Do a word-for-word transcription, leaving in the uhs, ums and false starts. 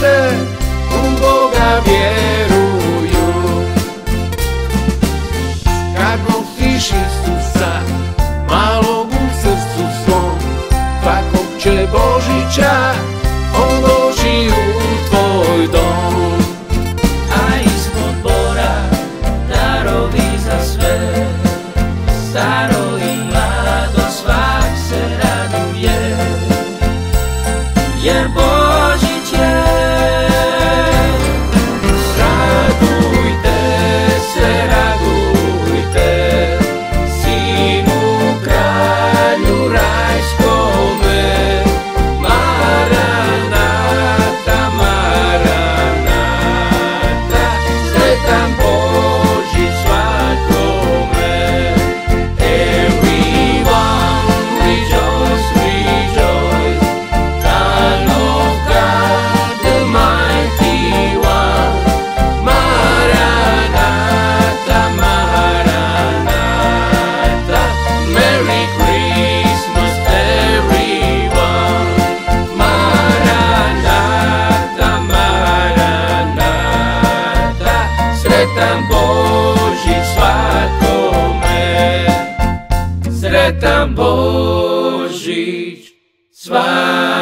duše u Boga vjeruju. Kad nosiš Isusa malog u srcu svom, svakog će Božića on doći u tvoj dom. A ispod bora darovi za sve, staro i mlado svak se raduje, jer Božić je. Radujte se, radujte, Sinu kralju rajskome, Maranata, Maranata, sretan Božić svakome. Everyone rejoice, rejoice, Son of God, the mighty one, Maranatha, Maranatha, Merry Christmas everyone, Maranatha, Maranatha, sretan Božić svakome, sretan Božić svakome.